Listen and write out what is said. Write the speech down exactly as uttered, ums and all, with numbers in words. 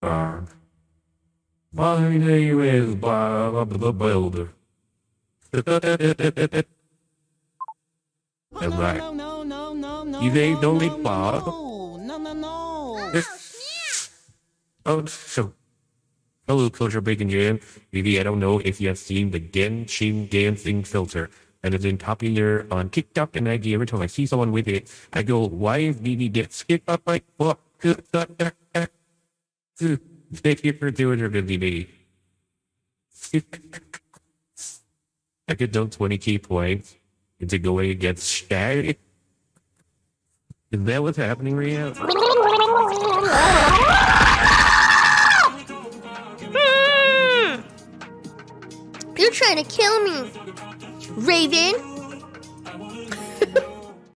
Uh, my name is Bob the Builder. Oh, And no, like, no, no, no, no, no, you ain't no, only no, Bob. no, no, no, no. Oh, so hello, Culture Bacon Jam. Maybe I don't know if you have seen the Genshin dancing filter. And it's been popular on TikTok and I G. Every time I see someone with it, I go, why is Vivi get skipped up like fuck? Thank you for doing your Vivi. I could do twenty key points into going against Stag. Is that what's happening right now? You're trying to kill me, Raven.